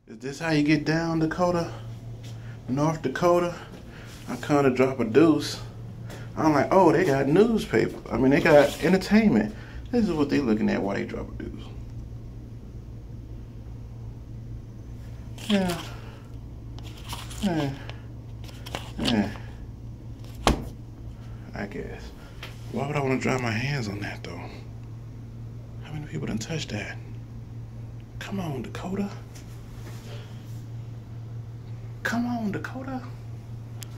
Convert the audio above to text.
Is this how you get down, Dakota? North Dakota? I come to drop a deuce. I'm like, oh, they got newspaper. I mean, they got entertainment. This is what they looking at while they drop a deuce. Yeah. I guess. Why would I want to dry my hands on that, though? How many people done touched that? Come on, Dakota. Come on, Dakota.